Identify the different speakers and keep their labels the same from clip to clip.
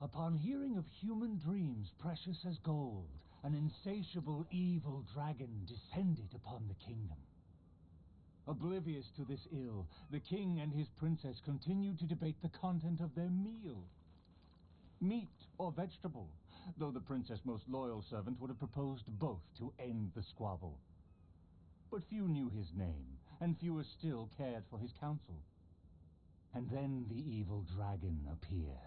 Speaker 1: Upon hearing of human dreams precious as gold, an insatiable evil dragon descended upon the kingdom. Oblivious to this ill, the king and his princess continued to debate the content of their meal. Meat or vegetable, though the princess' most loyal servant would have proposed both to end the squabble. But few knew his name, and fewer still cared for his counsel. And then the evil dragon appeared.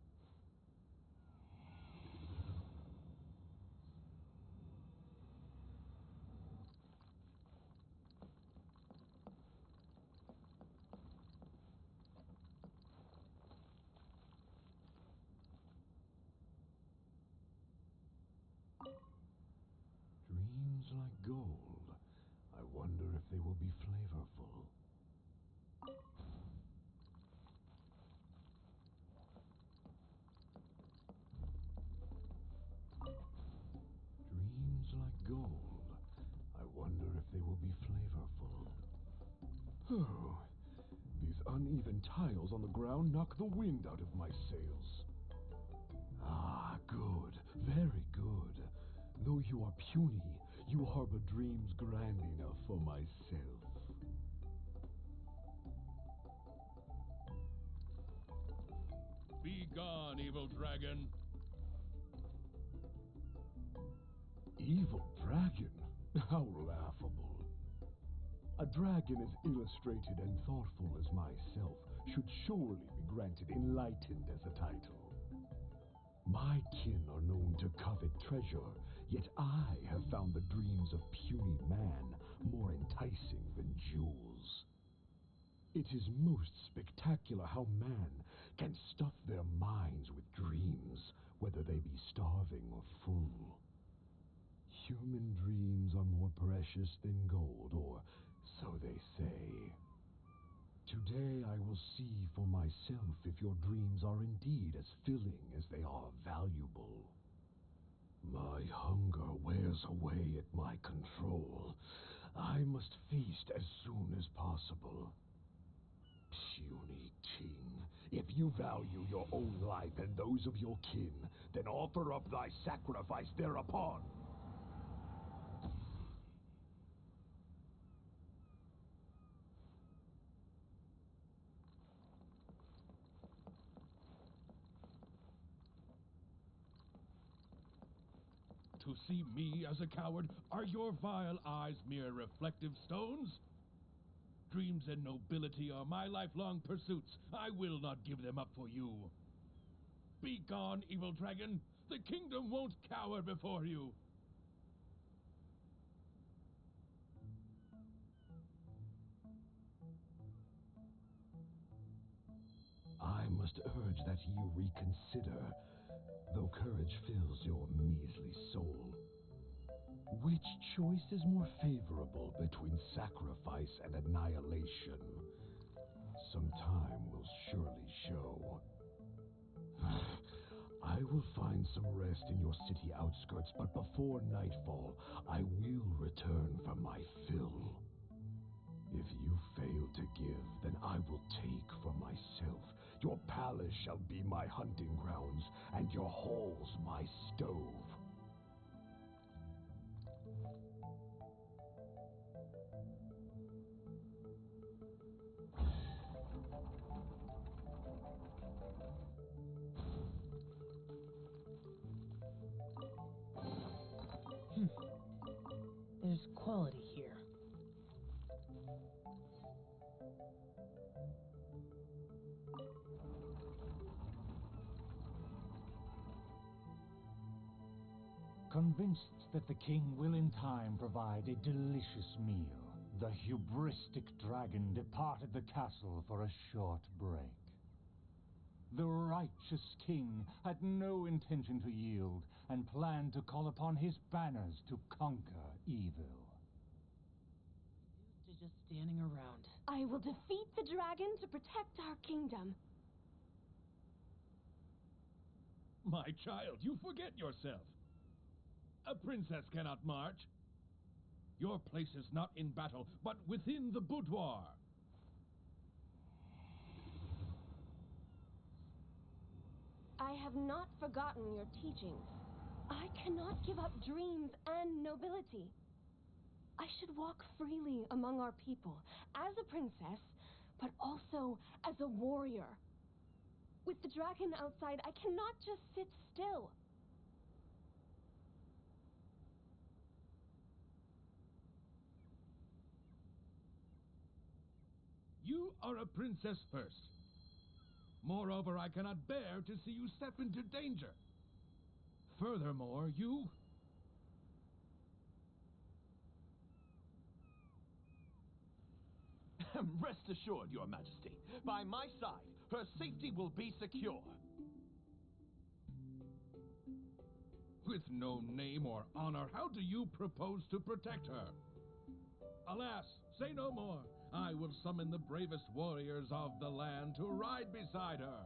Speaker 2: Dreams like gold. I wonder if they will be flavorful. Dreams like gold. I wonder if they will be flavorful. Oh, these uneven tiles on the ground knock the wind out of my sails. Ah, good, very good. Though you are puny, you harbor dreams grand enough for myself.
Speaker 3: Be gone, evil dragon.
Speaker 2: Evil dragon? How laughable. A dragon as illustrated and thoughtful as myself should surely be granted enlightened as a title. My kin are known to covet treasure, yet I have found the dreams of puny man more enticing than jewels. It is most spectacular how man can stuff their minds with dreams, whether they be starving or full. Human dreams are more precious than gold, or so they say. Today I will see for myself if your dreams are indeed as filling as they are valuable. My hunger wears away at my control. I must feast as soon as possible. Puny king, if you value your own life and those of your kin, then offer up thy sacrifice thereupon.
Speaker 3: To see me as a coward, are your vile eyes mere reflective stones? Dreams and nobility are my lifelong pursuits. I will not give them up for you. Be gone, evil dragon. The kingdom won't cower before you.
Speaker 2: I must urge that you reconsider, though courage fills your measly soul. Which choice is more favorable between sacrifice and annihilation? Some time will surely show. I will find some rest in your city outskirts, but before nightfall, I will return for my fill. If you fail to give, then I will take for myself. Your palace shall be my hunting grounds, and your halls my stove.
Speaker 4: There's quality here.
Speaker 1: Convinced that the king will in time provide a delicious meal, the hubristic dragon departed the castle for a short break. The righteous king had no intention to yield, and planned to call upon his banners to conquer evil.
Speaker 4: Used to just standing around.
Speaker 5: I will defeat the dragon to protect our kingdom.
Speaker 3: My child, you forget yourself. A princess cannot march. Your place is not in battle, but within the boudoir.
Speaker 5: I have not forgotten your teachings. I cannot give up dreams and nobility. I should walk freely among our people, as a princess, but also as a warrior. With the dragon outside, I cannot just sit still.
Speaker 3: You are a princess first. Moreover, I cannot bear to see you step into danger. Furthermore, you...
Speaker 6: Rest assured, Your Majesty, by my side, her safety will be secure.
Speaker 3: With no name or honor, how do you propose to protect her? Alas, say no more. I will summon the bravest warriors of the land to ride beside her.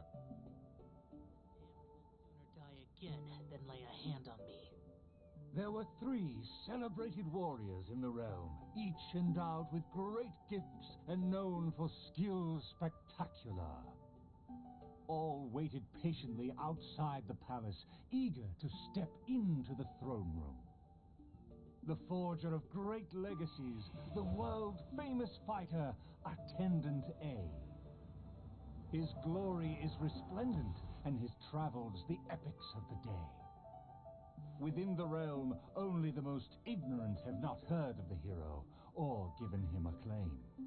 Speaker 4: Sooner die again than lay a hand on me.
Speaker 1: There were 3 celebrated warriors in the realm, each endowed with great gifts and known for skills spectacular. All waited patiently outside the palace, eager to step into the throne room. The forger of great legacies, the world-famous fighter, Attendant A. His glory is resplendent, and his travels the epics of the day. Within the realm, only the most ignorant have not heard of the hero, or given him acclaim.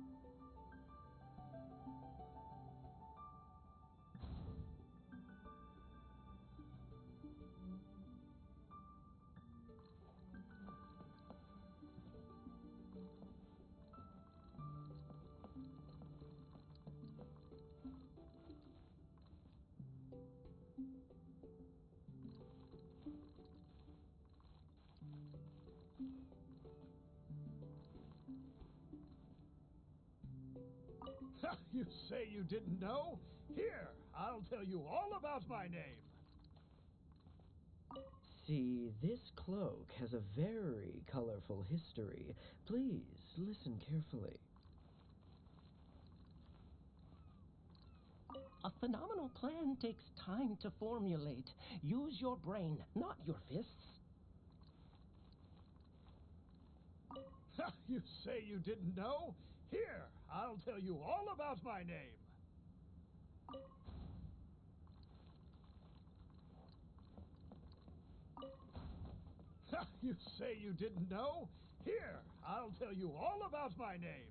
Speaker 2: You say you didn't know? Here, I'll tell you all about my name.
Speaker 7: See, this cloak has a very colorful history. Please listen carefully.
Speaker 8: A phenomenal plan takes time to formulate. Use your brain, not your fists.
Speaker 2: You say you didn't know? Here, I'll tell you all about my name. You say you didn't know? Here, I'll tell you all about my name.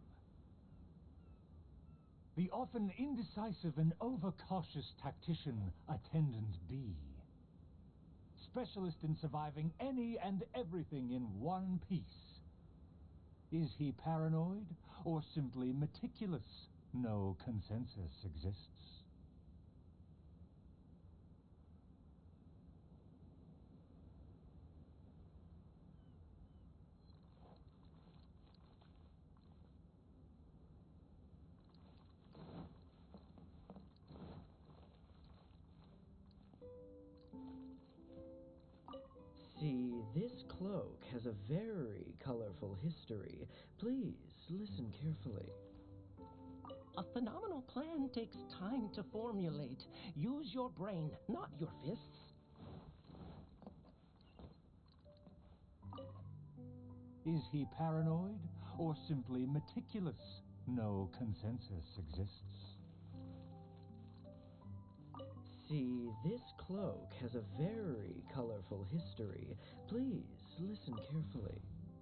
Speaker 1: The often indecisive and overcautious tactician, Attendant B. Specialist in surviving any and everything in one piece. Is he paranoid, or simply meticulous? No consensus exists.
Speaker 7: See, this cloak has a very colorful history. Please listen carefully.
Speaker 8: A phenomenal plan takes time to formulate. Use your brain, not your fists.
Speaker 1: Is he paranoid, or simply meticulous? No consensus exists.
Speaker 7: See, this cloak has a very colorful history. Please listen carefully.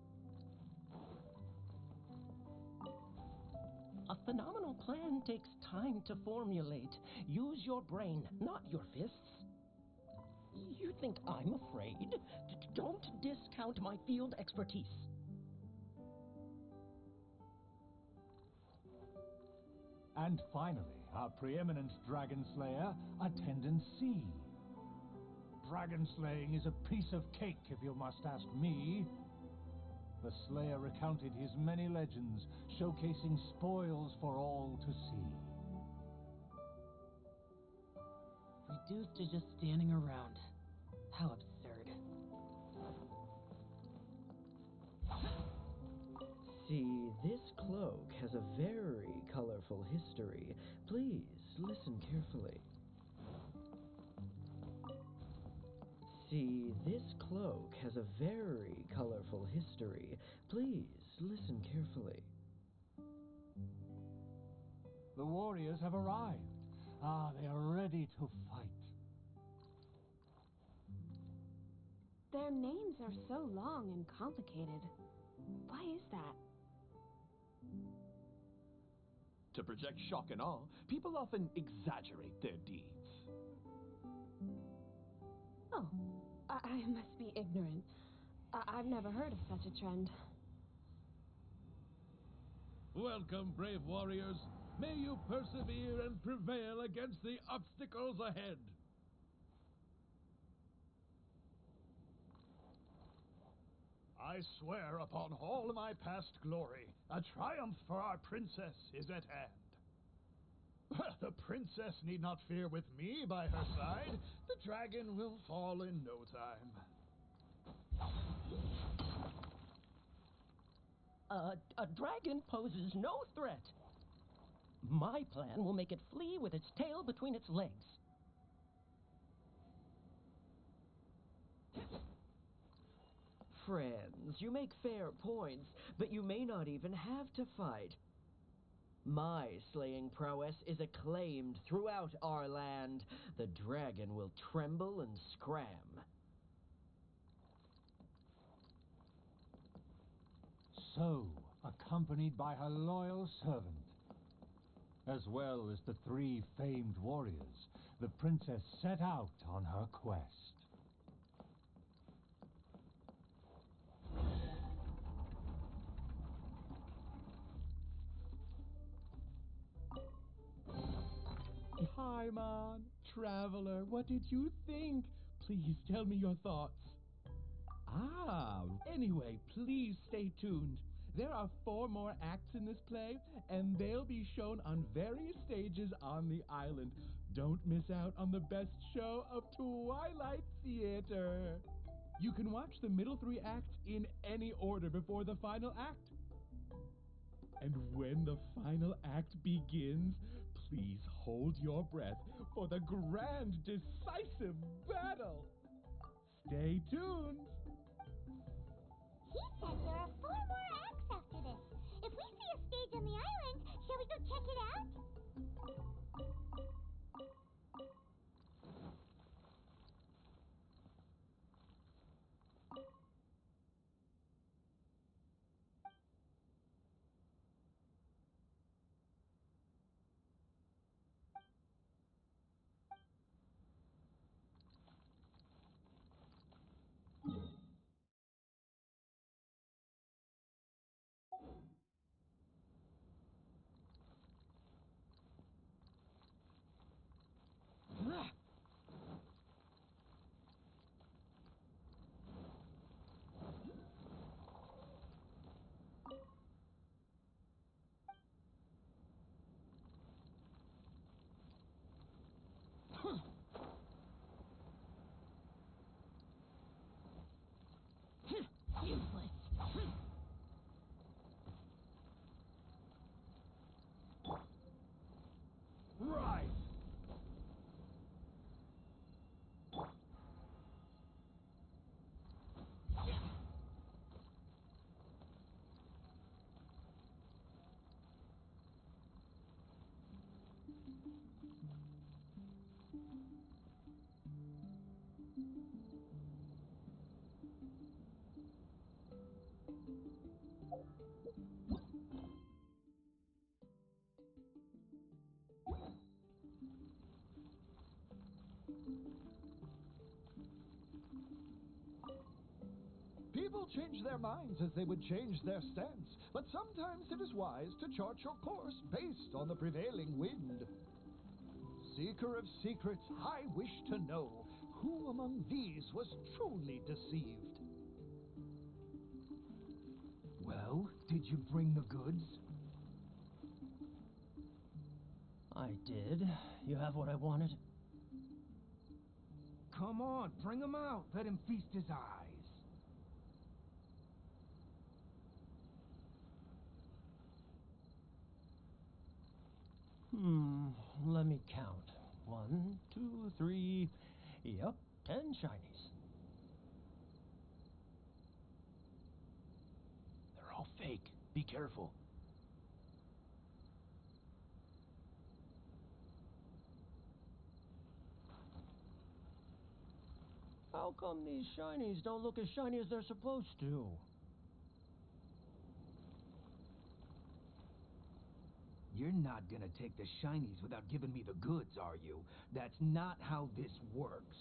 Speaker 8: A phenomenal plan takes time to formulate. Use your brain, not your fists. You think I'm afraid? Don't discount my field expertise.
Speaker 1: And finally, our preeminent dragon slayer, Attendant C. Dragon slaying is a piece of cake, if you must ask me. The slayer recounted his many legends, showcasing spoils for all to see.
Speaker 4: Reduced to just standing around. How absurd.
Speaker 7: See, this cloak has a very colorful history. Please listen carefully. See, this cloak has a very colorful history. Please listen carefully.
Speaker 1: The warriors have arrived. Ah, they are ready to fight.
Speaker 5: Their names are so long and complicated. Why is that?
Speaker 6: To project shock and awe, people often exaggerate their deeds.
Speaker 5: Oh, I must be ignorant. I've never heard of such a trend.
Speaker 3: Welcome, brave warriors. May you persevere and prevail against the obstacles ahead.
Speaker 9: I swear upon all my past glory, a triumph for our princess is at hand. The princess need not fear with me by her side. The dragon will fall in no time.
Speaker 8: A dragon poses no threat. My plan will make it flee with its tail between its legs.
Speaker 7: Friends, you make fair points, but you may not even have to fight. My slaying prowess is acclaimed throughout our land. The dragon will tremble and scram.
Speaker 1: So, accompanied by her loyal servant, as well as the 3 famed warriors, the princess set out on her quest.
Speaker 3: Paimon, traveler, what did you think? Please tell me your thoughts. Anyway, please stay tuned. There are 4 more acts in this play, and they'll be shown on various stages on the island. Don't miss out on the best show of Twilight Theater. You can watch the middle 3 acts in any order before the final act. And when the final act begins, please hold your breath for the grand, decisive battle. Stay tuned.
Speaker 10: He said there are 4 more acts after this. If we see a stage on the island, shall we go check it out?
Speaker 8: Useless.
Speaker 9: Right! People change their minds as they would change their stance, but sometimes it is wise to chart your course based on the prevailing wind. Seeker of secrets, I wish to know who among these was truly deceived.
Speaker 1: Well, did you bring the goods?
Speaker 8: I did. You have what I wanted?
Speaker 1: Come on, bring him out. Let him feast his eyes.
Speaker 8: Let me count. 1, 2, 3. Yep, 10 shinies.
Speaker 6: Be careful.
Speaker 8: How come these shinies don't look as shiny as they're supposed to?
Speaker 1: You're not gonna take the shinies without giving me the goods, are you? That's not how this works.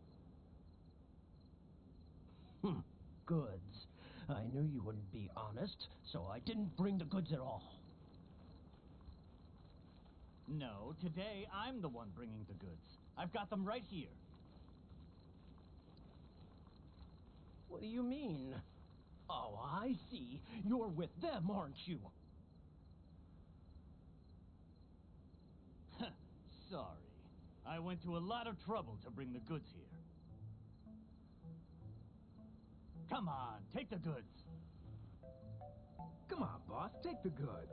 Speaker 8: Goods. I knew you wouldn't be honest, so I didn't bring the goods at all.
Speaker 11: No, today I'm the one bringing the goods. I've got them right here.
Speaker 8: What do you mean? Oh, I see. You're with them, aren't you?
Speaker 11: Sorry. I went to a lot of trouble to bring the goods here. Come on, take the goods.
Speaker 1: Come on, boss, take the goods.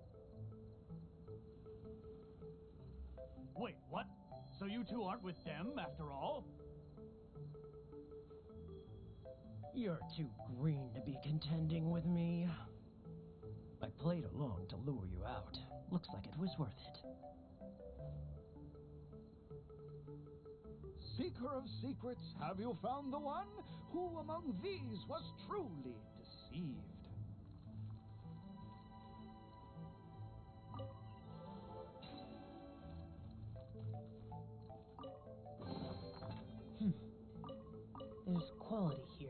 Speaker 11: Wait, what? So you two aren't with them after all?
Speaker 8: You're too green to be contending with me. I played along to lure you out. Looks like it was worth it.
Speaker 9: Seeker of secrets, have you found the one? Who among these was truly deceived?
Speaker 4: There's quality here.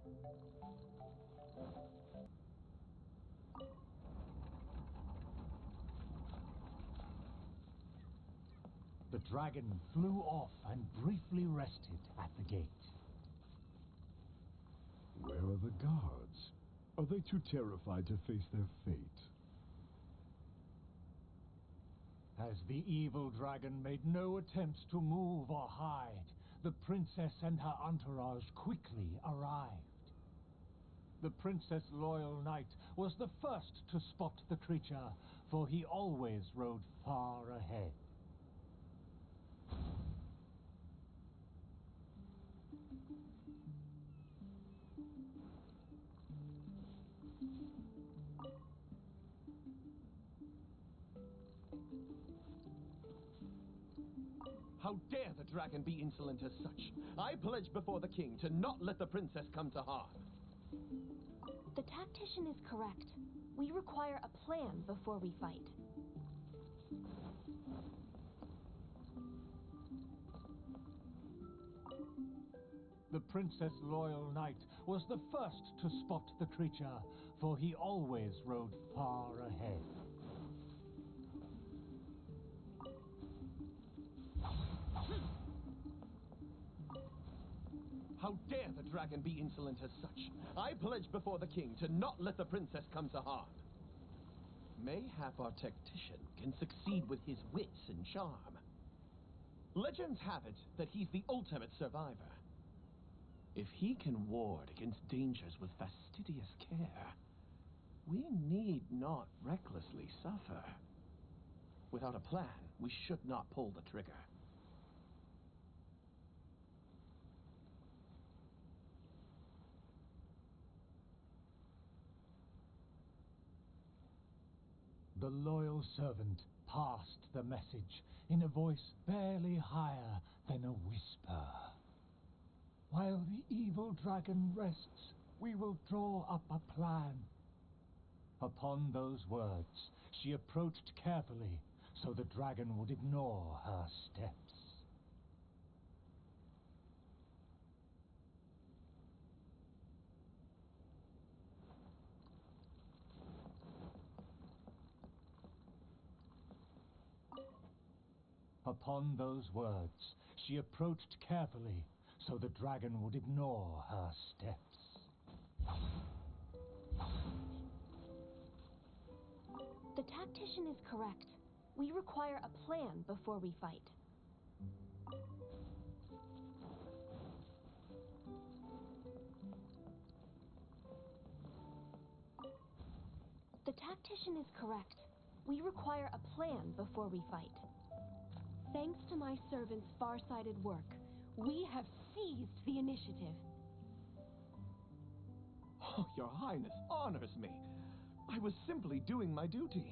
Speaker 1: The dragon flew off and briefly rested at the gate.
Speaker 2: Where are the guards? Are they too terrified to face their fate?
Speaker 1: As the evil dragon made no attempts to move or hide, the princess and her entourage quickly arrived. The Princess Loyal Knight was the first to spot the creature, for he always rode far ahead.
Speaker 6: How dare the dragon be insolent as such? I pledge before the king to not let the princess come to harm.
Speaker 5: The tactician is correct. We require a plan before we fight.
Speaker 1: The Princess Loyal Knight was the first to spot the creature, for he always rode far ahead.
Speaker 6: How dare the dragon be insolent as such? I pledge before the king to not let the princess come to harm. Mayhap our tactician can succeed with his wits and charm. Legends have it that he's the ultimate survivor. If he can ward against dangers with fastidious care, we need not recklessly suffer. Without a plan, we should not pull the trigger.
Speaker 1: The loyal servant passed the message in a voice barely higher than a whisper. While the evil dragon rests, we will draw up a plan. Upon those words, she approached carefully so the dragon would ignore her steps. Upon those words, she approached carefully so the dragon would ignore her steps.
Speaker 5: The tactician is correct. We require a plan before we fight. The tactician is correct. We require a plan before we fight. Thanks to my servant's far-sighted work, we have seized the initiative.
Speaker 6: Oh, your highness honors me. I was simply doing my duty.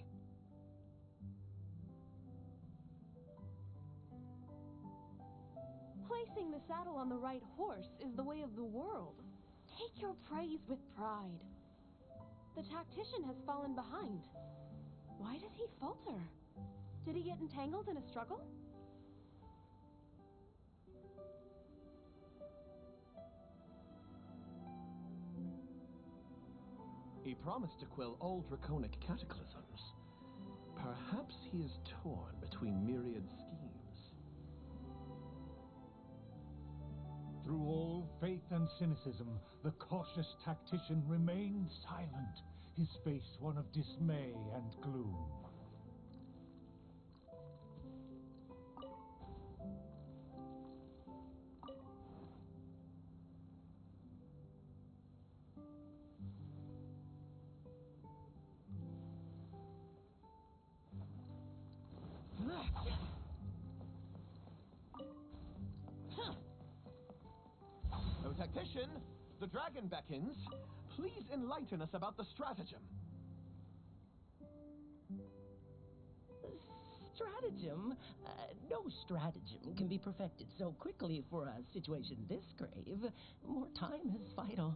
Speaker 5: Placing the saddle on the right horse is the way of the world. Take your praise with pride. The tactician has fallen behind. Why does he falter? Did he get entangled in a struggle?
Speaker 6: He promised to quell all draconic cataclysms. Perhaps he is torn between myriad schemes.
Speaker 1: Through all faith and cynicism, the cautious tactician remained silent, his face one of dismay and gloom.
Speaker 6: Oh, tactician, the dragon beckons. Please enlighten us about the stratagem.
Speaker 8: Stratagem? No stratagem can be perfected so quickly for a situation this grave. More time is vital.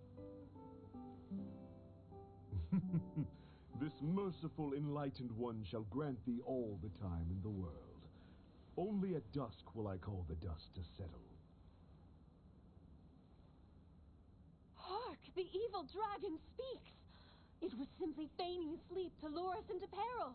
Speaker 2: This merciful enlightened one shall grant thee all the time in the world. Only at dusk will I call the dust to settle.
Speaker 5: Hark! The evil dragon speaks! It was simply feigning sleep to lure us into peril.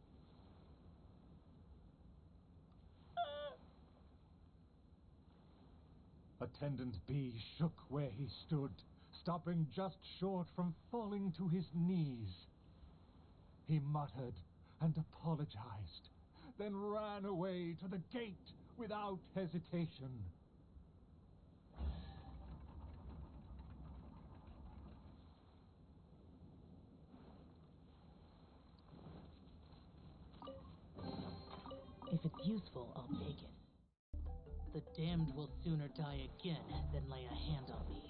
Speaker 1: Attendant B shook where he stood, stopping just short from falling to his knees. He muttered and apologized, then ran away to the gate without hesitation.
Speaker 4: If it's useful, I'll take it. The damned will sooner die again than lay a hand on me.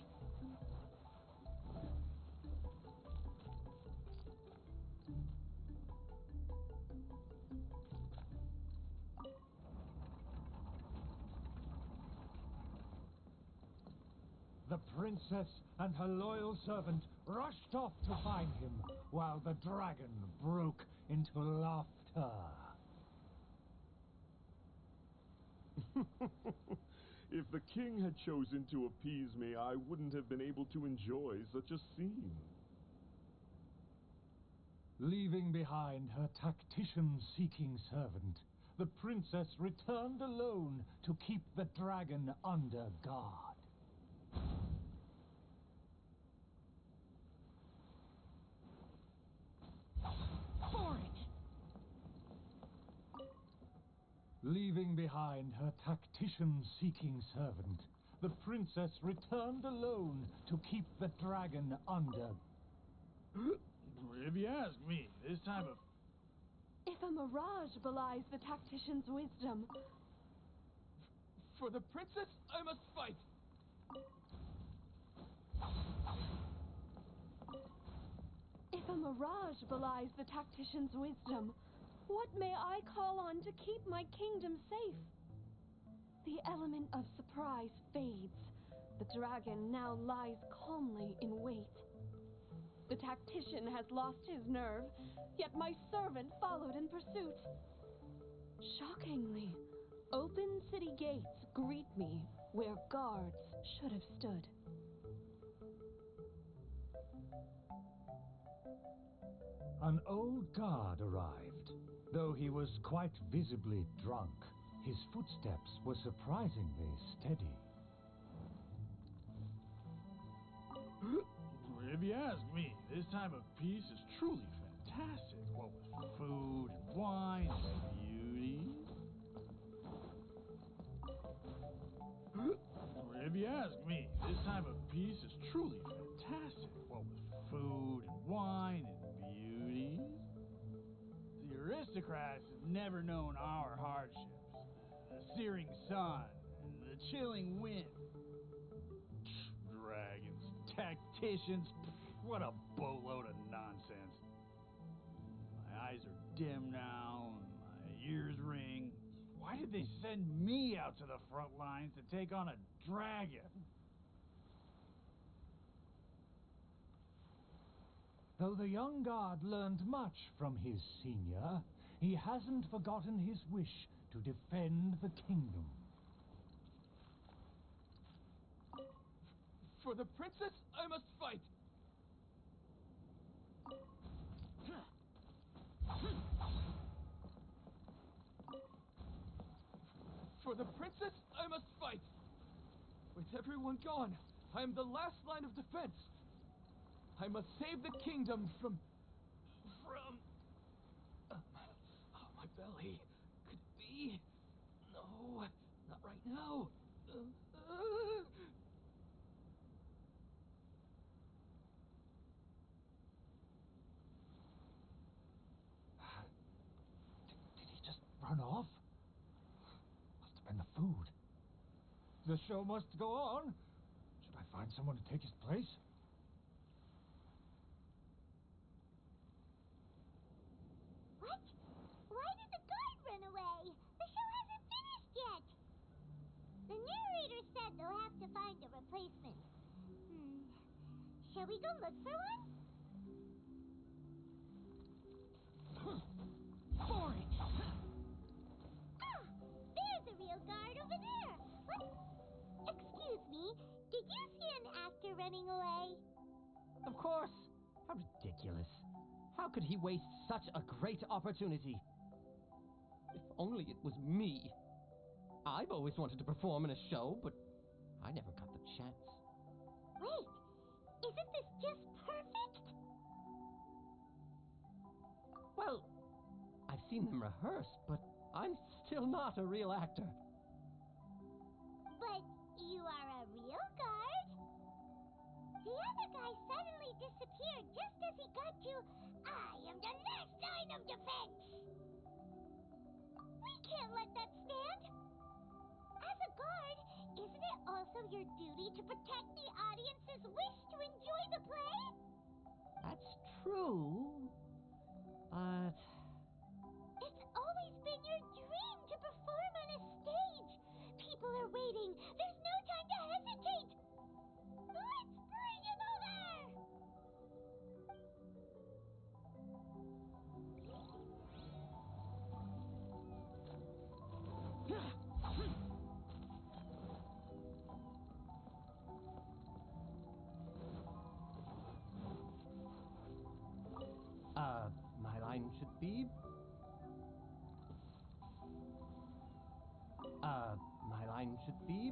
Speaker 1: The princess and her loyal servant rushed off to find him, while the dragon broke into laughter.
Speaker 2: If the king had chosen to appease me, I wouldn't have been able to enjoy such a scene.
Speaker 1: Leaving behind her tactician-seeking servant, the princess returned alone to keep the dragon under guard.
Speaker 5: For it!
Speaker 1: Leaving behind her tactician-seeking servant, the princess returned alone to keep the dragon under.
Speaker 3: If you ask me, this time of...
Speaker 5: If a mirage belies the tactician's wisdom,
Speaker 6: For the princess, I must fight.
Speaker 5: if a mirage belies the tactician's wisdom, what may I call on to keep my kingdom safe? The element of surprise fades. The dragon now lies calmly in wait. The tactician has lost his nerve, yet my servant followed in pursuit. Shockingly, open city gates greet me where guards should have stood.
Speaker 1: An old guard arrived. Though he was quite visibly drunk, his footsteps were surprisingly steady.
Speaker 3: If you ask me, this time of peace is truly fantastic. What with food and wine and beauty. If you ask me, this time of peace is truly fantastic. What with food and wine and beauty.
Speaker 11: The aristocrats have never known our hardships. The searing sun and the chilling wind. Dragons, tacticians, what a boatload of nonsense. eyes are dim now, and my ears ring. Why did they send me out to the front lines to take on a dragon?
Speaker 1: Though the young guard learned much from his senior, he hasn't forgotten his wish to defend the kingdom.
Speaker 6: For the princess, I must fight! For the princess, I must fight! With everyone gone, I am the last line of defense. I must save the kingdom from... my belly. Could it be? No, not right now.
Speaker 1: Did he just run off? Must have been the food. The show must go on. Should I find someone to take his place?
Speaker 10: What? Why did the guard run away? The show hasn't finished yet. The narrator said they'll have to find a replacement. Shall we go look for one?
Speaker 6: Boring!
Speaker 10: Ah! There's a real guard over there! What? Excuse me, did you see an actor running away?
Speaker 7: Of course. How ridiculous. How could he waste such a great opportunity? If only it was me. I've always wanted to perform in a show, but I never got the chance.
Speaker 10: Wait, isn't this just perfect?
Speaker 7: Well, I've seen them rehearse, but I'm still not a real actor.
Speaker 10: But you are a real guard. The other guy suddenly disappeared just as he got to, I am the last line of defense. We can't let that stand. As a guard, isn't it also your duty to protect the audience's wish to enjoy the play?
Speaker 7: That's true, but...
Speaker 10: It's always been your dream to perform on a stage. People are waiting. There's no time to hesitate. Let's bring him over!
Speaker 7: My line should be... my line should be...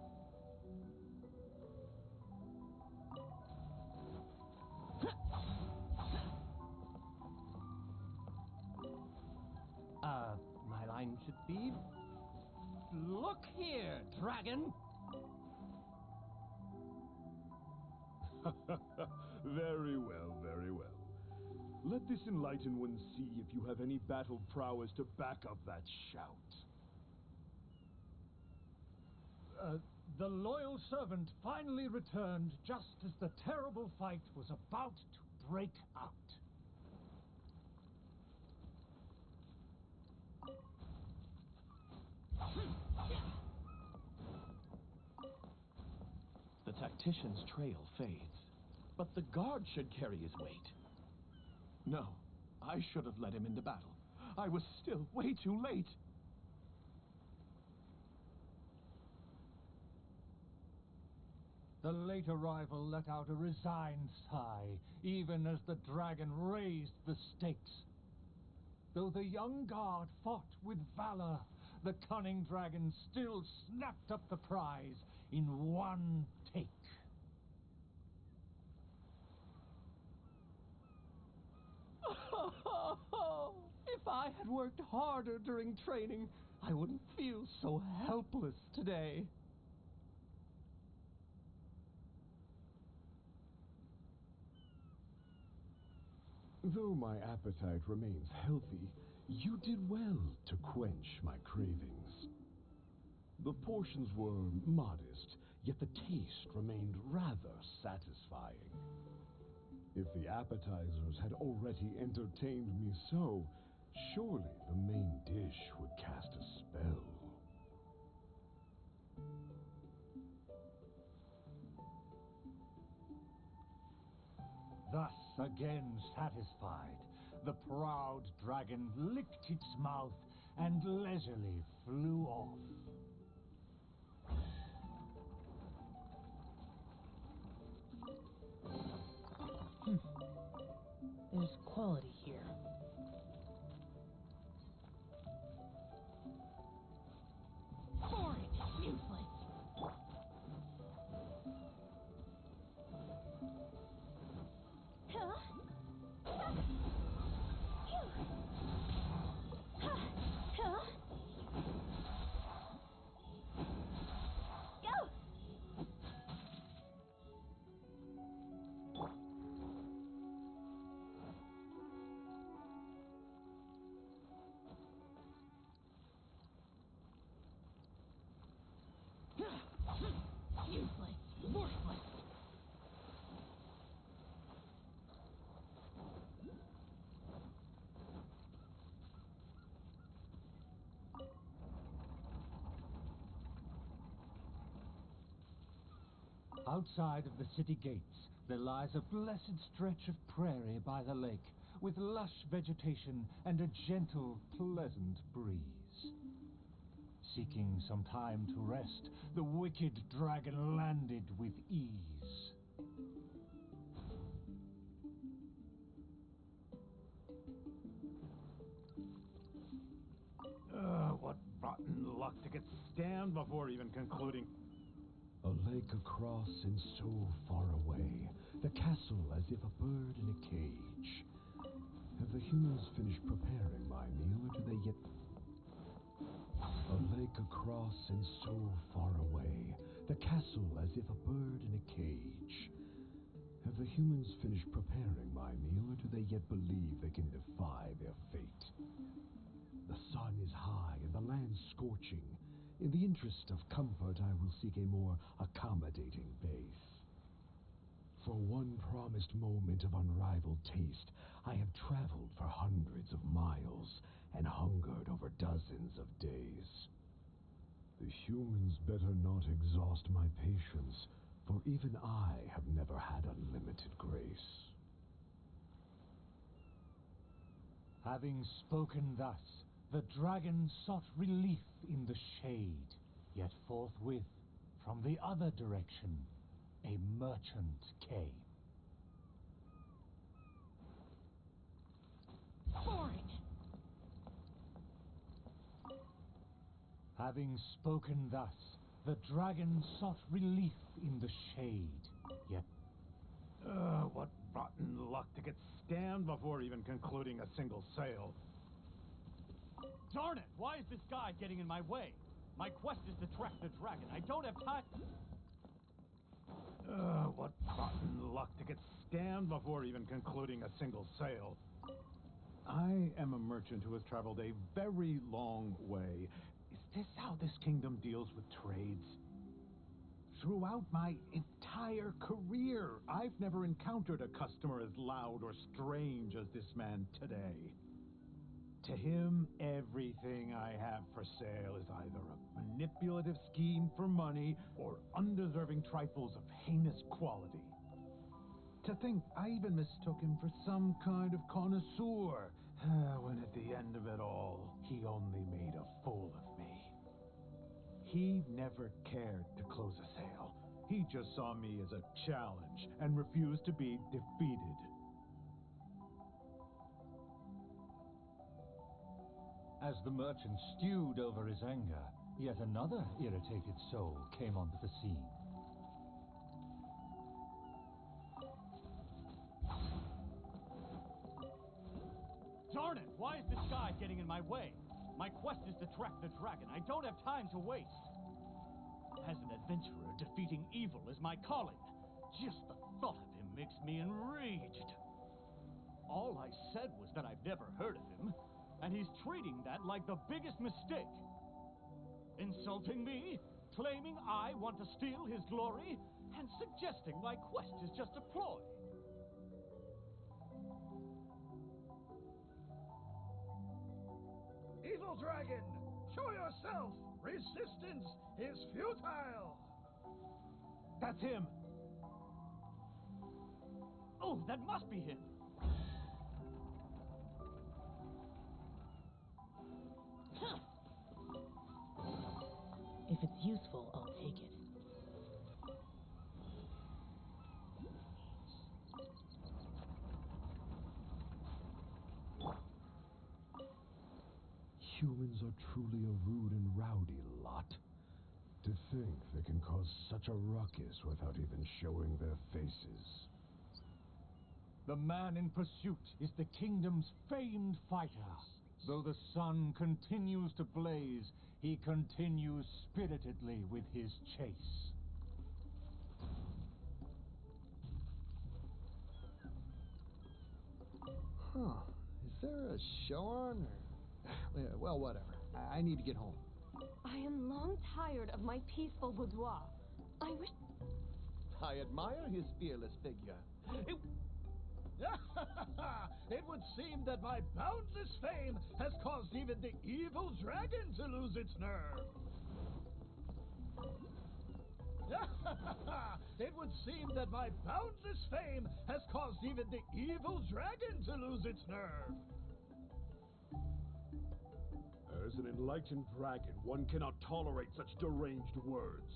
Speaker 7: my line should be... Look here, dragon!
Speaker 2: Very well, very well. Let this enlightened one see if you have any battle prowess to back up that shout.
Speaker 1: The loyal servant finally returned just as the terrible fight was about to break out.
Speaker 6: The tactician's trail fades, but the guard should carry his weight. No, I should have led him into battle. I was still way too late.
Speaker 1: The late arrival let out a resigned sigh, even as the dragon raised the stakes. Though the young guard fought with valor, the cunning dragon still snapped up the prize in one take.
Speaker 7: If I had worked harder during training, I wouldn't feel so helpless today.
Speaker 2: Though my appetite remains healthy, you did well to quench my cravings. The portions were modest, yet the taste remained rather satisfying. If the appetizers had already entertained me so, surely the main dish would cast a spell.
Speaker 1: Thus, again satisfied, the proud dragon licked its mouth and leisurely flew off.
Speaker 4: There's quality here.
Speaker 10: Boring. Useless. Useless. Worthless.
Speaker 1: Outside of the city gates, there lies a blessed stretch of prairie by the lake, with lush vegetation and a gentle, pleasant breeze. Seeking some time to rest, the wicked dragon landed with ease.
Speaker 12: What rotten luck to get stammed before even concluding.
Speaker 2: A lake across and so far away, the castle as if a bird in a cage. Have the humans finished preparing my meal, or do they yet... A lake across and so far away, the castle as if a bird in a cage. Have the humans finished preparing my meal, or do they yet believe they can defy their fate? The sun is high and the land scorching. In the interest of comfort, I will seek a more accommodating base. For one promised moment of unrivaled taste, I have traveled for hundreds of miles and hungered over dozens of days. The humans better not exhaust my patience, for even I have never had unlimited grace.
Speaker 1: Having spoken thus, the dragon sought relief in the shade, yet forthwith, from the other direction, a merchant came.
Speaker 10: Boring.
Speaker 1: Having spoken thus, the dragon sought relief in the shade, yet...
Speaker 12: What rotten luck to get stammed before even concluding a single sale.
Speaker 11: Darn it! Why is this guy getting in my way? My quest is to track the dragon. I don't have time.
Speaker 12: What rotten luck to get stammed before even concluding a single sale. I am a merchant who has traveled a very long way. Is this how this kingdom deals with trades? Throughout my entire career, I've never encountered a customer as loud or strange as this man today. To him, everything I have for sale is either a manipulative scheme for money or undeserving trifles of heinous quality. To think I even mistook him for some kind of connoisseur, when at the end of it all, he only made a fool of me. He never cared to close a sale. He just saw me as a challenge and refused to be defeated.
Speaker 1: As the merchant stewed over his anger, yet another irritated soul came onto the scene.
Speaker 11: Darn it! Why is this guy getting in my way? My quest is to track the dragon. I don't have time to waste. As an adventurer, defeating evil is my calling. Just the thought of him makes me enraged. All I said was that I've never heard of him, and he's treating that like the biggest mistake. Insulting me, claiming I want to steal his glory, and suggesting my quest is just a ploy.
Speaker 9: Evil dragon! Show yourself! Resistance is futile!
Speaker 12: That's him!
Speaker 11: Oh, that must be him!
Speaker 4: If it's useful, I'll take it.
Speaker 2: Humans are truly a rude and rowdy lot. To think they can cause such a ruckus without even showing their faces.
Speaker 1: The man in pursuit is the kingdom's famed fighter. Though the sun continues to blaze, he continues spiritedly with his chase.
Speaker 6: Huh. Is there a show on? Or... well, whatever. I need to get home.
Speaker 5: I am long tired of my peaceful boudoir. I wish...
Speaker 6: I admire his fearless figure.
Speaker 9: It would seem that my boundless fame has caused even the evil dragon to lose its nerve. It would seem that my boundless fame has caused even the evil dragon to lose its nerve.
Speaker 2: As an enlightened dragon, one cannot tolerate such deranged words.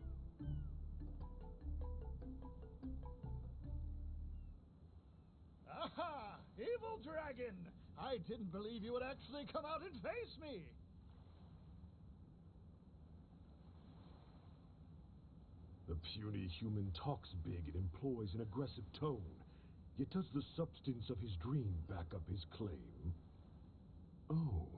Speaker 9: Aha! Evil dragon! I didn't believe you would actually come out and face me!
Speaker 2: The puny human talks big and employs an aggressive tone, yet does the substance of his dream back up his claim? Oh.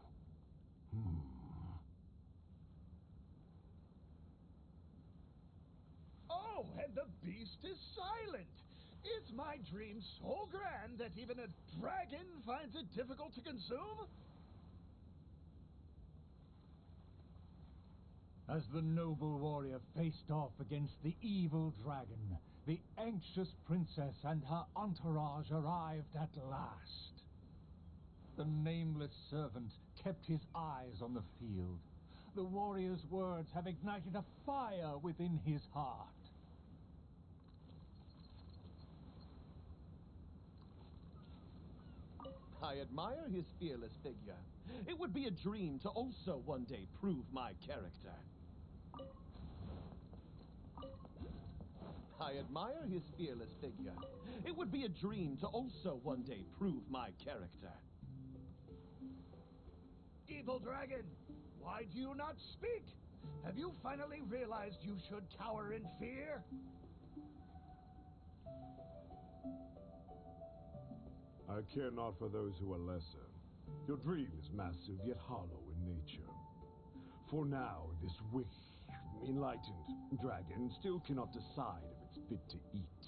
Speaker 9: Oh, and the beast is silent! Is my dream so grand that even a dragon finds it difficult to consume?
Speaker 1: As the noble warrior faced off against the evil dragon, the anxious princess and her entourage arrived at last. The nameless servant kept his eyes on the field. The warrior's words have ignited a fire within his heart.
Speaker 6: I admire his fearless figure. It would be a dream to also one day prove my character. I admire his fearless figure. It would be a dream to also one day prove my character.
Speaker 9: Evil dragon, why do you not speak? Have you finally realized you should cower in fear?
Speaker 2: I care not for those who are lesser. Your dream is massive, yet hollow in nature. For now, this enlightened dragon still cannot decide if it's fit to eat.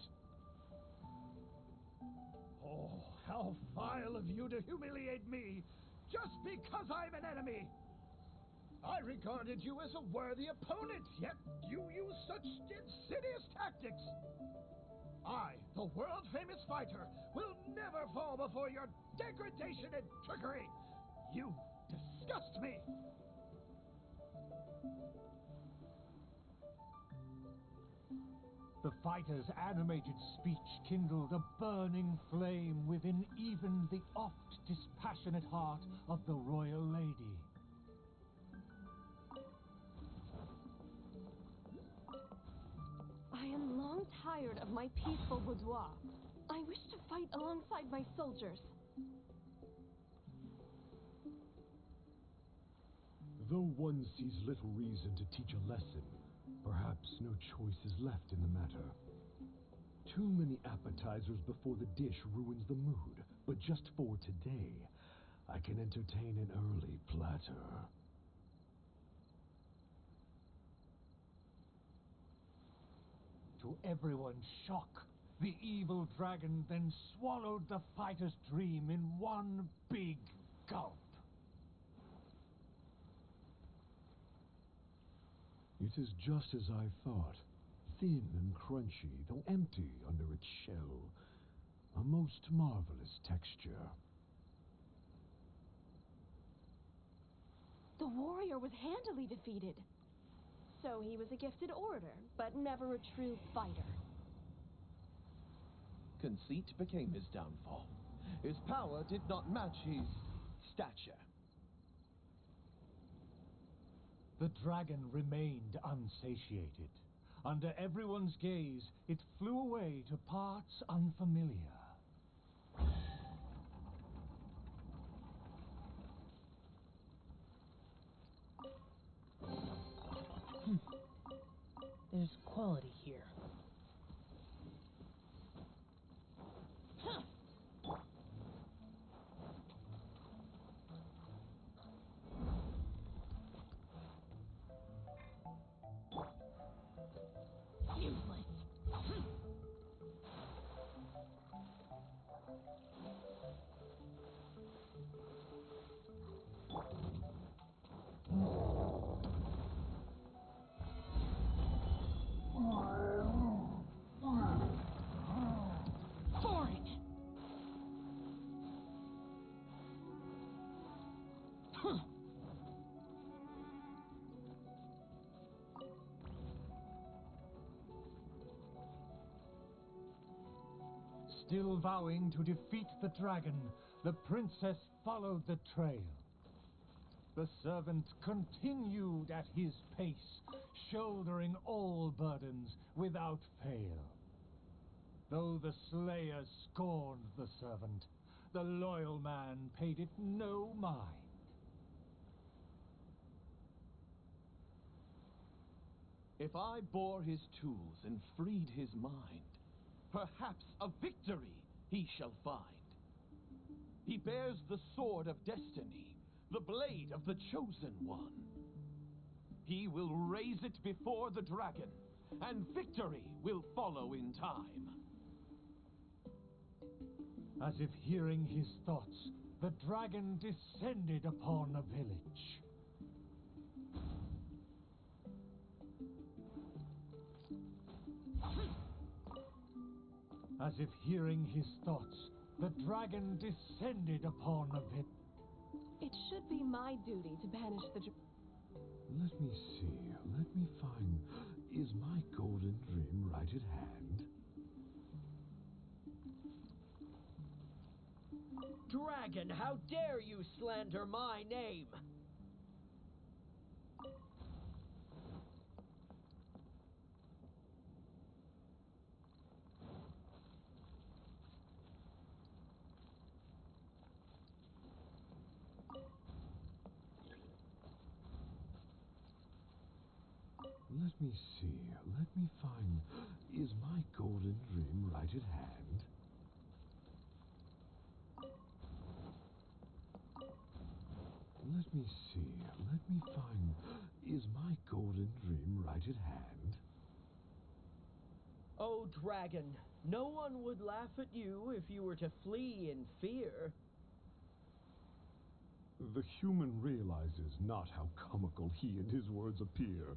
Speaker 9: Oh, how vile of you to humiliate me, just because I'm an enemy! I regarded you as a worthy opponent, yet you use such insidious tactics! I, the world-famous fighter, will never fall before your degradation and trickery! You disgust me!
Speaker 1: The fighter's animated speech kindled a burning flame within even the oft dispassionate heart of the royal lady.
Speaker 5: I am long tired of my peaceful boudoir. I wish to fight alongside my soldiers.
Speaker 2: Though one sees little reason to teach a lesson, perhaps no choice is left in the matter. Too many appetizers before the dish ruins the mood, but just for today, I can entertain an early platter.
Speaker 1: To everyone's shock, the evil dragon then swallowed the fighter's dream in one big gulp.
Speaker 2: It is just as I thought. Thin and crunchy, though empty under its shell. A most marvelous texture.
Speaker 5: The warrior was handily defeated. So he was a gifted orator, but never a true fighter.
Speaker 6: Conceit became his downfall. His power did not match his stature.
Speaker 1: The dragon remained unsatiated. Under everyone's gaze, it flew away to parts unfamiliar.
Speaker 4: There's quality here. Useless. Foreign.
Speaker 1: Still vowing to defeat the dragon, the princess followed the trail. The servant continued at his pace, shouldering all burdens without fail. Though the slayer scorned the servant, the loyal man paid it no mind.
Speaker 6: If I bore his tools and freed his mind, perhaps a victory he shall find. He bears the sword of destiny, the blade of the chosen one. He will raise it before the dragon, and victory will follow in time.
Speaker 1: As if hearing his thoughts, the dragon descended upon a village. As if hearing his thoughts, the dragon descended upon a village.
Speaker 5: It should be my duty to banish the
Speaker 2: Let me see. Let me find. Is my golden dream right at hand?
Speaker 7: Dragon, how dare you slander my name?
Speaker 2: Let me see. Let me find. Is my golden dream right at hand? Let me see. Let me find. Is my golden dream right at hand?
Speaker 7: Oh, dragon, no one would laugh at you if you were to flee in fear.
Speaker 2: The human realizes not how comical he and his words appear.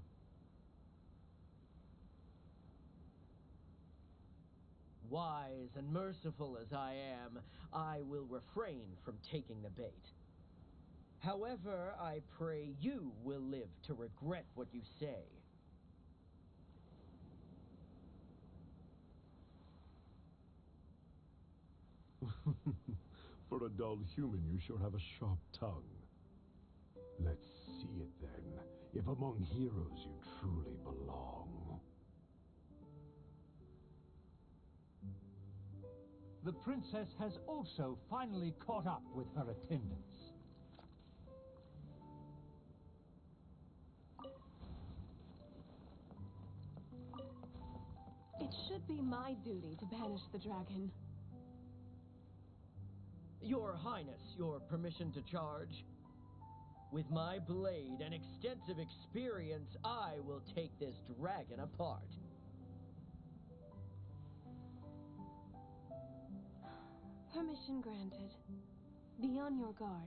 Speaker 7: Wise and merciful as I am, I will refrain from taking the bait. However, I pray you will live to regret what you say.
Speaker 2: For a dull human, you sure have a sharp tongue. Let's see it then, if among heroes you truly belong.
Speaker 1: The princess has also finally caught up with her attendants.
Speaker 5: It should be my duty to banish the dragon.
Speaker 7: Your Highness, your permission to charge? With my blade and extensive experience, I will take this dragon apart.
Speaker 5: Permission granted. Be on your guard.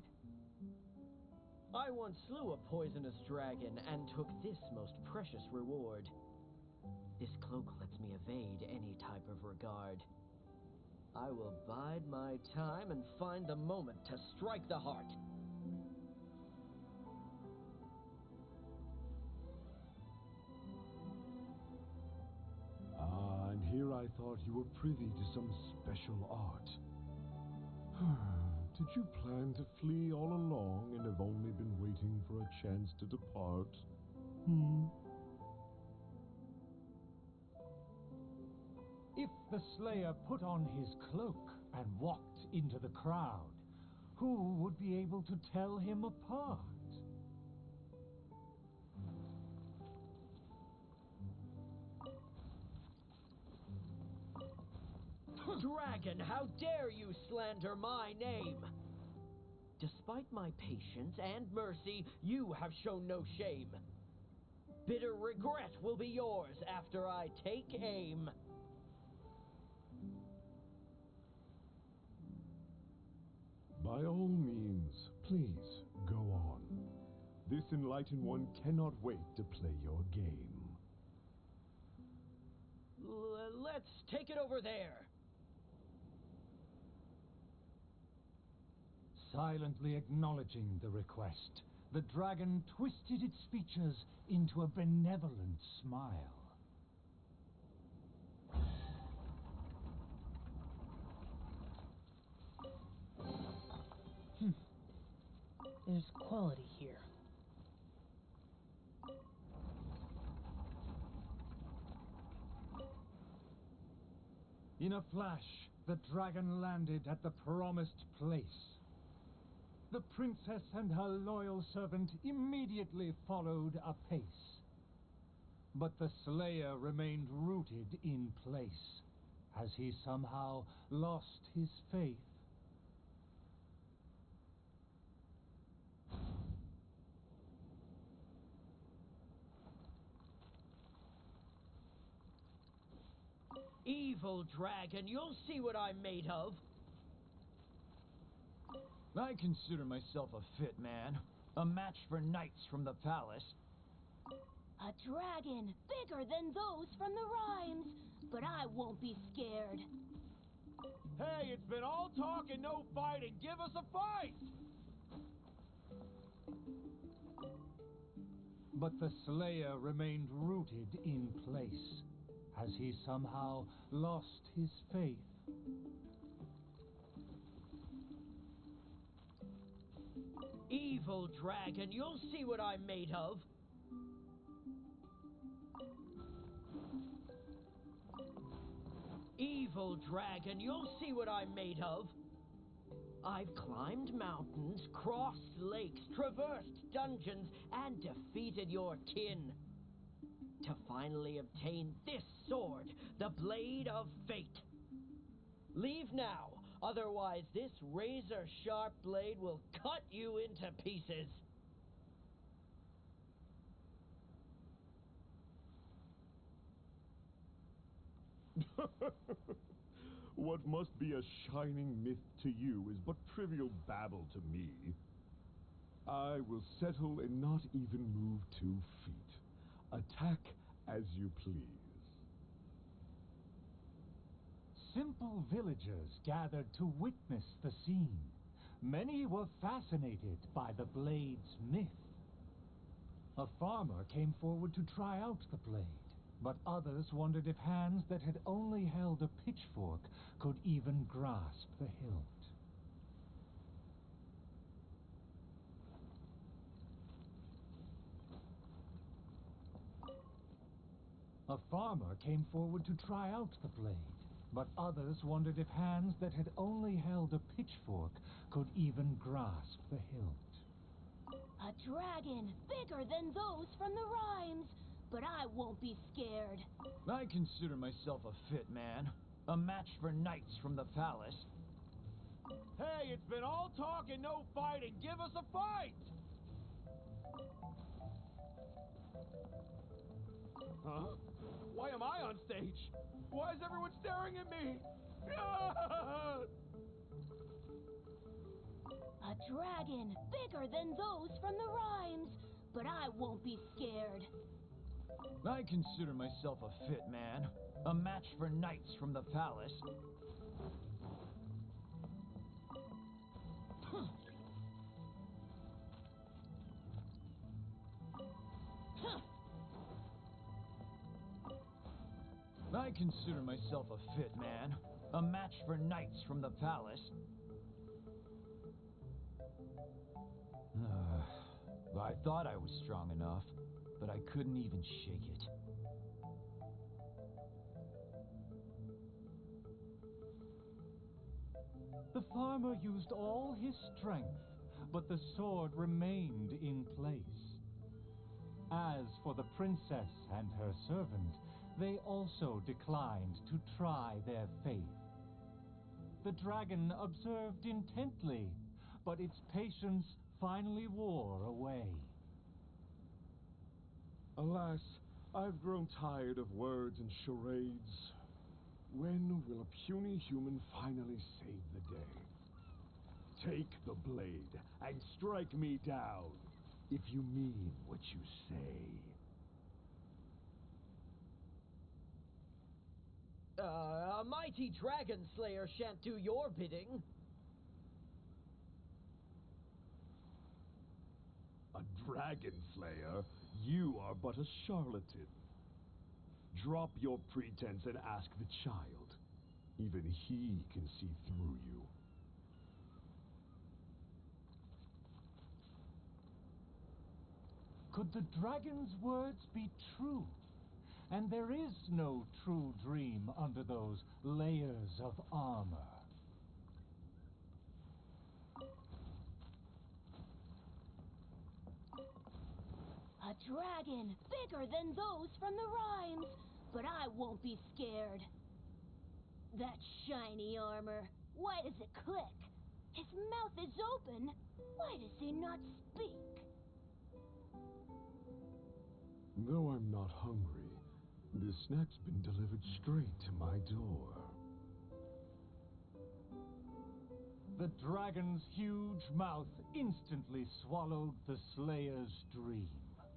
Speaker 7: I once slew a poisonous dragon and took this most precious reward. This cloak lets me evade any type of regard. I will bide my time and find the moment to strike the heart.
Speaker 2: I thought you were privy to some special art. Did you plan to flee all along and have only been waiting for a chance to depart?
Speaker 1: If the Slayer put on his cloak and walked into the crowd, who would be able to tell him apart?
Speaker 7: Dragon, how dare you slander my name? Despite my patience and mercy, you have shown no shame. Bitter regret will be yours after I take aim.
Speaker 2: By all means, please, go on. This enlightened one cannot wait to play your game.
Speaker 7: Let's take it over there.
Speaker 1: Silently acknowledging the request, the dragon twisted its features into a benevolent smile.
Speaker 4: There's quality here.
Speaker 1: In a flash, the dragon landed at the promised place. The princess and her loyal servant immediately followed apace. But the Slayer remained rooted in place. Has he somehow lost his faith?
Speaker 7: Evil dragon, you'll see what I'm made of.
Speaker 11: I consider myself a fit man. A match for knights from the palace.
Speaker 5: A dragon, bigger than those from the rhymes. But I won't be scared.
Speaker 6: Hey, it's been all talk and no fighting. Give us a fight!
Speaker 1: But the Slayer remained rooted in place. Has he somehow lost his faith?
Speaker 7: Evil dragon, you'll see what I'm made of. Evil dragon, you'll see what I'm made of. I've climbed mountains, crossed lakes, traversed dungeons, and defeated your kin. To finally obtain this sword, the Blade of Fate. Leave now, otherwise this razor-sharp blade will cut you into pieces.
Speaker 2: What must be a shining myth to you is but trivial babble to me. I will settle and not even move 2 feet. Attack as you please.
Speaker 1: Simple villagers gathered to witness the scene. Many were fascinated by the blade's myth. A farmer came forward to try out the blade, but others wondered if hands that had only held a pitchfork could even grasp the hilt. A farmer came forward to try out the blade, but others wondered if hands that had only held a pitchfork could even grasp the hilt.
Speaker 5: A dragon, bigger than those from the rhymes. But I won't be scared.
Speaker 11: I consider myself a fit man. A match for knights from the palace.
Speaker 6: Hey, it's been all talk and no fighting. Give us a fight! Huh? Why am I on stage? Why is everyone staring at me?
Speaker 5: A dragon, bigger than those from the rhymes. But I won't be scared.
Speaker 11: I consider myself a fit man. A match for knights from the palace.
Speaker 6: I
Speaker 11: I consider myself a fit man. A match for knights from the palace. I thought I was strong enough, but I couldn't even shake it.
Speaker 1: The farmer used all his strength, but the sword remained in place. As for the princess and her servant, they also declined to try their faith. The dragon observed intently, but its patience finally wore away.
Speaker 2: Alas, I've grown tired of words and charades. When will a puny human finally save the day? Take the blade and strike me down, if you mean what you say.
Speaker 7: A mighty dragon slayer shan't do your bidding.
Speaker 2: A dragon slayer? You are but a charlatan. Drop your pretense and ask the child. Even he can see through you.
Speaker 1: Could the dragon's words be true? And there is no true dream under those layers of armor.
Speaker 5: A dragon, bigger than those from the rhymes. But I won't be scared. That shiny armor, why does it click? His mouth is open, why does he not speak?
Speaker 2: Though I'm not hungry, this snack's been delivered straight to my door.
Speaker 1: The dragon's huge mouth instantly swallowed the Slayer's dream.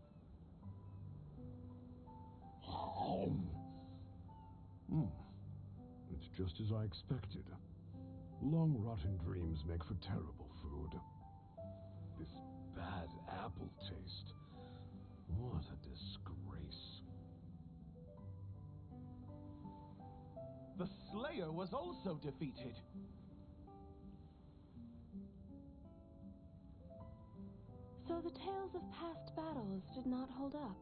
Speaker 2: It's just as I expected. Long rotten dreams make for terrible food. This bad apple taste. What a disgrace.
Speaker 6: The Slayer was also defeated.
Speaker 5: So the tales of past battles did not hold up.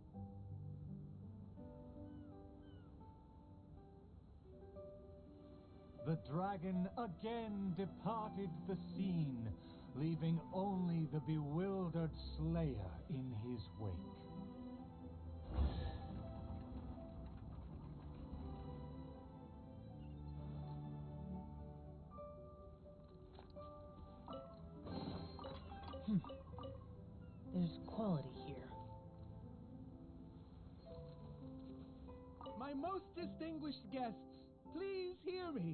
Speaker 1: The dragon again departed the scene, leaving only the bewildered Slayer in his wake.
Speaker 4: There's quality here.
Speaker 13: My most distinguished guests, please hear me.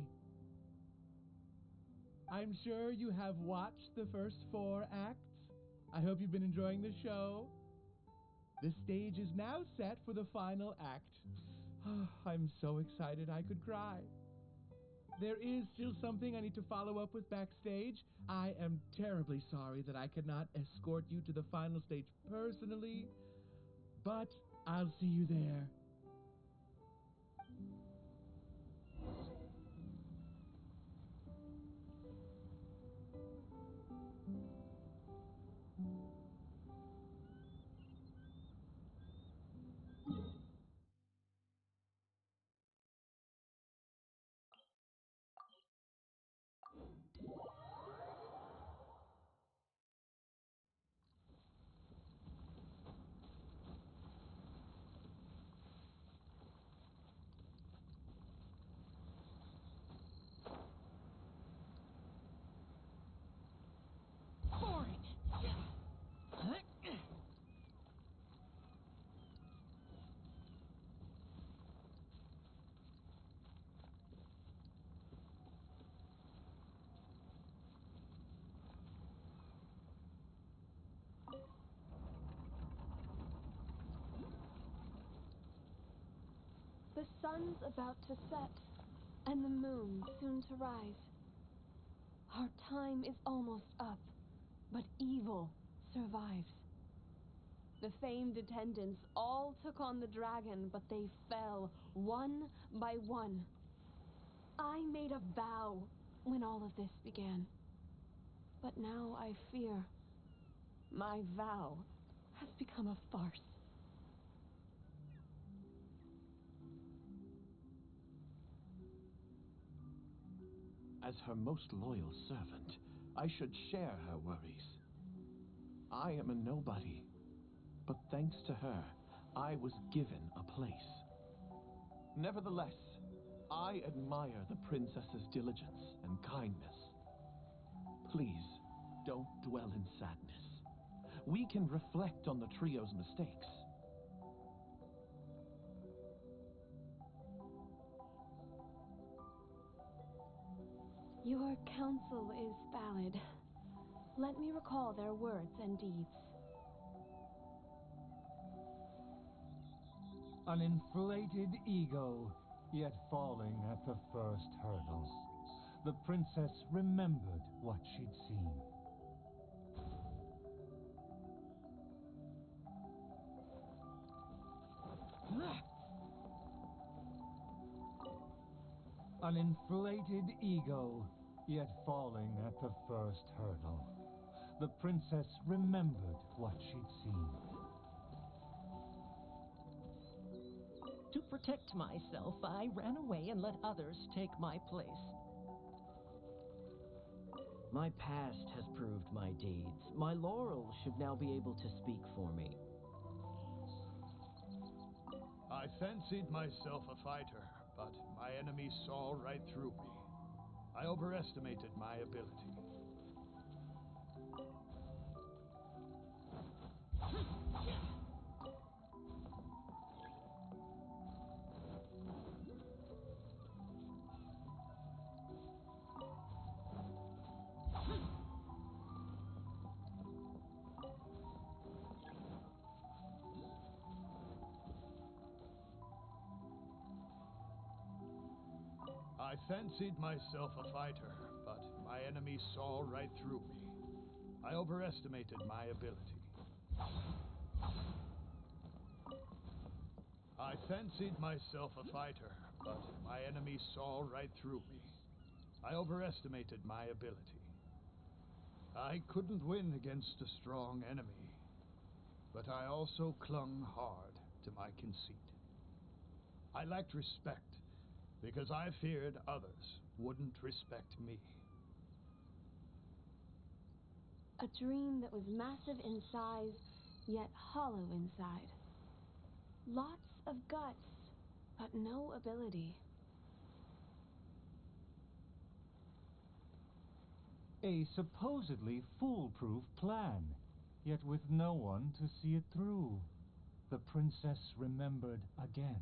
Speaker 13: I'm sure you have watched the first 4 acts. I hope you've been enjoying the show. The stage is now set for the final act. I'm so excited I could cry. There is still something I need to follow up with backstage. I am terribly sorry that I could not escort you to the final stage personally, but I'll see you there.
Speaker 5: The sun's about to set, and the moon soon to rise. Our time is almost up, but evil survives. The famed attendants all took on the dragon, but they fell one by one. I made a vow when all of this began. But now I fear my vow has become a farce.
Speaker 6: As her most loyal servant, I should share her worries. I am a nobody, but thanks to her, I was given a place. Nevertheless, I admire the princess's diligence and kindness. Please, don't dwell in sadness. We can reflect on the trio's mistakes.
Speaker 5: Your counsel is valid. Let me recall their words and deeds.
Speaker 1: An inflated ego, yet falling at the first hurdle. The princess remembered what she'd seen. An inflated ego, yet falling at the first hurdle. The princess remembered what she'd seen.
Speaker 8: To protect myself, I ran away and let others take my place.
Speaker 7: My past has proved my deeds. My laurels should now be able to speak for me.
Speaker 9: I fancied myself a fighter, but my enemy saw right through me. I overestimated my ability. I fancied myself a fighter, but my enemy saw right through me. I overestimated my ability. I fancied myself a fighter, but my enemy saw right through me. I overestimated my ability. I couldn't win against a strong enemy, but I also clung hard to my conceit. I lacked respect, because I feared others wouldn't respect me.
Speaker 5: A dream that was massive in size, yet hollow inside. Lots of guts, but no ability.
Speaker 1: A supposedly foolproof plan, yet with no one to see it through. The princess remembered again.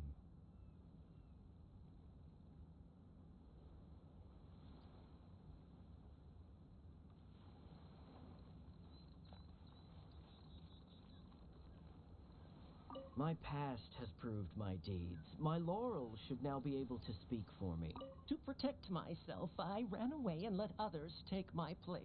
Speaker 7: My past has proved my deeds. My laurels should now be able to speak for me.
Speaker 8: To protect myself, I ran away and let others take my place.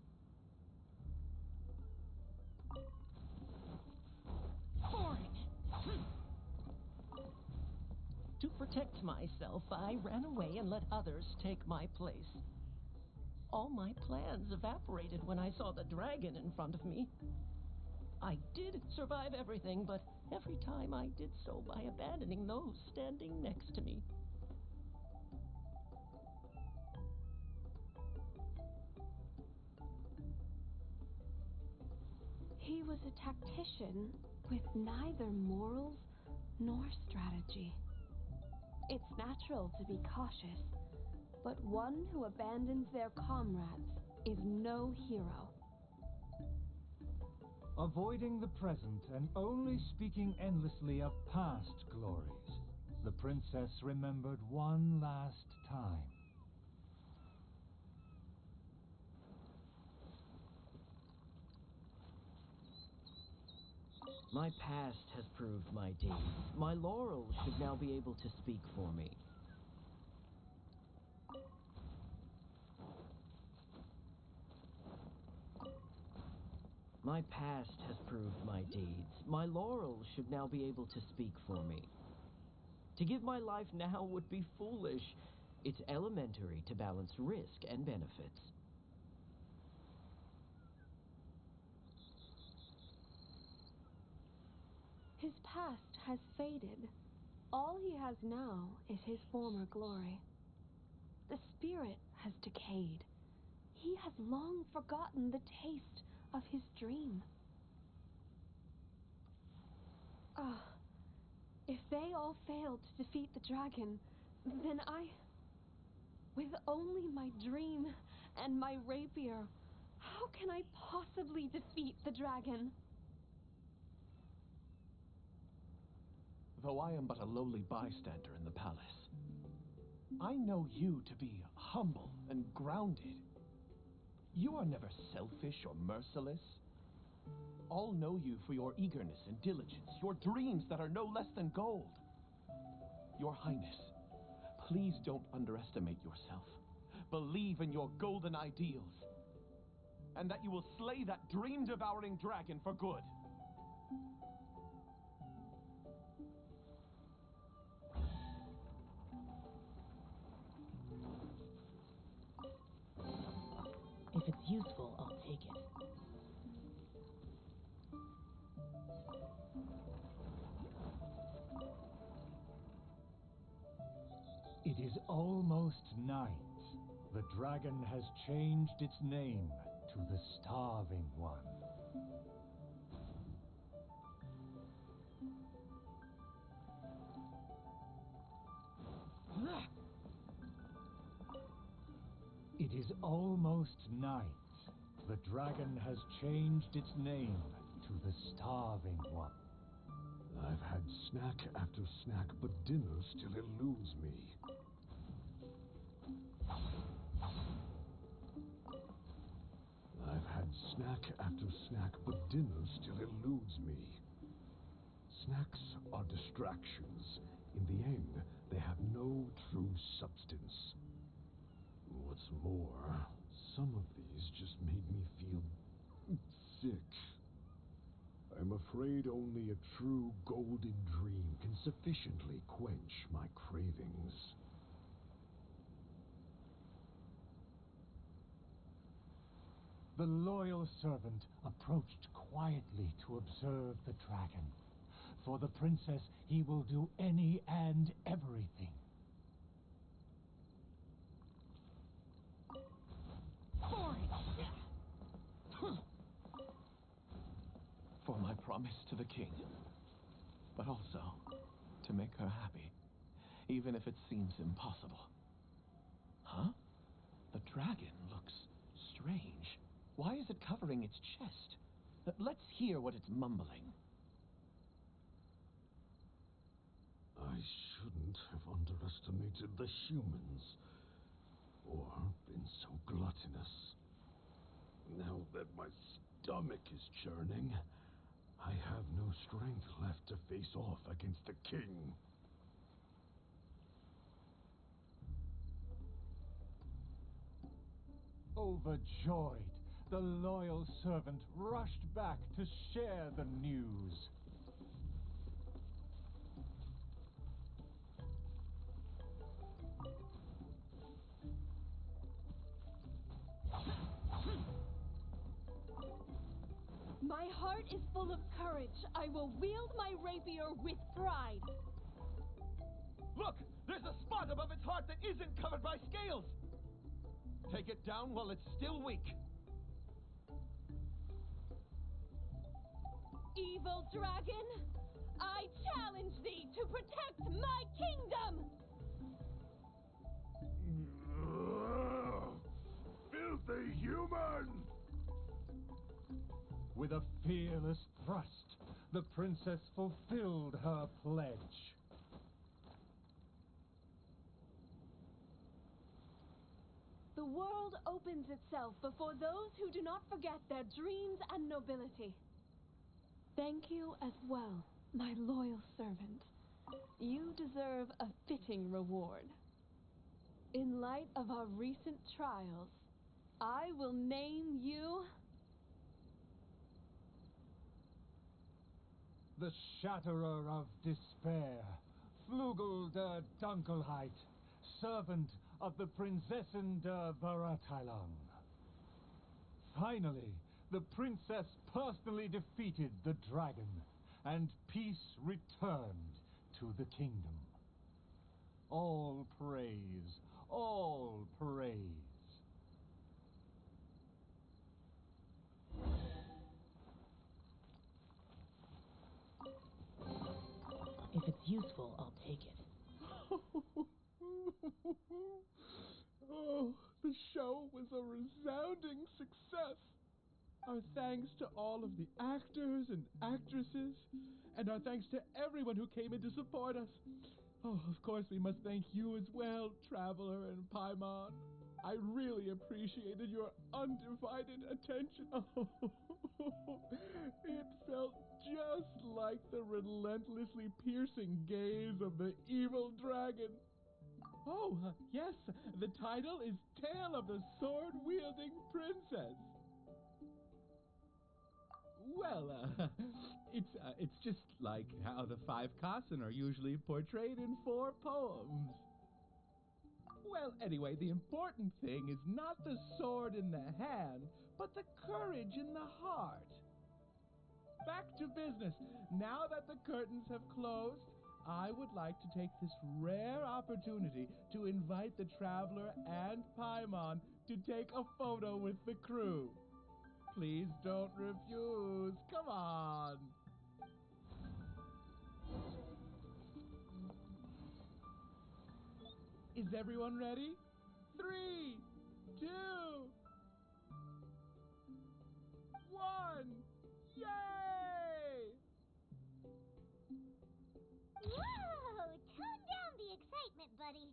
Speaker 8: To protect myself, I ran away and let others take my place. All my plans evaporated when I saw the dragon in front of me. I did survive everything, but every time I did so by abandoning those standing next to me.
Speaker 5: He was a tactician with neither morals nor strategy. It's natural to be cautious, but one who abandons their comrades is no hero.
Speaker 1: Avoiding the present and only speaking endlessly of past glories, the princess remembered one last time.
Speaker 7: My past has proved my deeds. My laurels should now be able to speak for me. My past has proved my deeds. My laurels should now be able to speak for me. To give my life now would be foolish. It's elementary to balance risk and benefits.
Speaker 5: His past has faded. All he has now is his former glory. The spirit has decayed. He has long forgotten the taste of his dream. Ah, if they all failed to defeat the dragon, then with only my dream and my rapier, how can I possibly defeat the dragon?
Speaker 6: Though I am but a lowly bystander in the palace, I know you to be humble and grounded. You are never selfish or merciless. All know you for your eagerness and diligence, your dreams that are no less than gold. Your Highness, please don't underestimate yourself. Believe in your golden ideals, and that you will slay that dream-devouring dragon for good.
Speaker 4: If it's useful, I'll take it.
Speaker 1: It is almost night. The dragon has changed its name to the Starving One. It is almost night. The dragon has changed its name to the Starving One.
Speaker 2: I've had snack after snack, but dinner still eludes me. I've had snack after snack, but dinner still eludes me. Snacks are distractions. In the end, they have no true substance. What's more, some of these just made me feel sick. I'm afraid only a true golden dream can sufficiently quench my cravings.
Speaker 1: The loyal servant approached quietly to observe the dragon. For the princess, he will do any and everything.
Speaker 6: For my promise to the king, but also to make her happy, even if it seems impossible. Huh? The dragon looks strange. Why is it covering its chest? Let's hear what it's mumbling.
Speaker 2: I shouldn't have underestimated the humans, or been so gluttonous. Now that my stomach is churning, I have no strength left to face off against the king.
Speaker 1: Overjoyed, the loyal servant rushed back to share the news.
Speaker 5: My heart is full of courage. I will wield my rapier with pride.
Speaker 6: Look! There's a spot above its heart that isn't covered by scales! Take it down while it's still weak.
Speaker 5: Evil dragon, I challenge thee to protect my kingdom!
Speaker 2: Filthy human!
Speaker 1: With a fearless thrust, the princess fulfilled her pledge.
Speaker 5: The world opens itself before those who do not forget their dreams and nobility. Thank you as well, my loyal servant. You deserve a fitting reward. In light of our recent trials, I will name you
Speaker 1: the Shatterer of Despair, Flugel der Dunkelheit, servant of the Prinzessin der Verurteilung. Finally, the princess personally defeated the dragon, and peace returned to the kingdom. All praise, all praise.
Speaker 4: If it's useful, I'll take it.
Speaker 13: Oh, the show was a resounding success. Our thanks to all of the actors and actresses, and our thanks to everyone who came in to support us. Oh, of course, we must thank you as well, Traveler and Paimon. I really appreciated your undivided attention. Oh, it felt just like the relentlessly piercing gaze of the evil dragon. Oh, yes, the title is Tale of the Sword-Wielding Princess. Well, it's just like how the five Kassen are usually portrayed in 4 poems. Well, anyway, the important thing is not the sword in the hand, but the courage in the heart. Back to business. Now that the curtains have closed, I would like to take this rare opportunity to invite the Traveler and Paimon to take a photo with the crew. Please don't refuse. Come on. Is everyone ready? 3, 2, 1. Yay!
Speaker 10: Whoa! Tone down the excitement, buddy.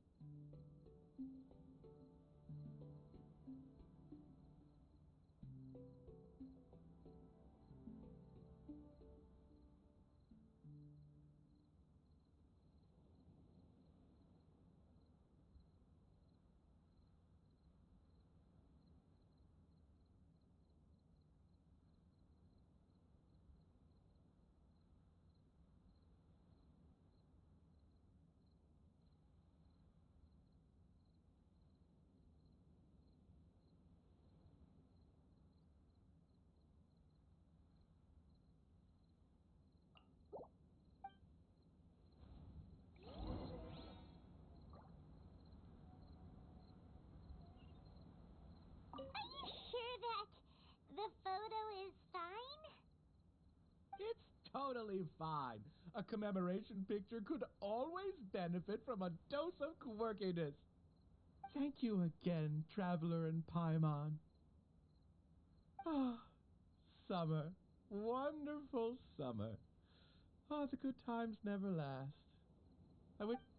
Speaker 10: The photo is fine?
Speaker 13: It's totally fine. A commemoration picture could always benefit from a dose of quirkiness. Thank you again, Traveler and Paimon. Ah, summer. Wonderful summer. Oh, the good times never last. I wish...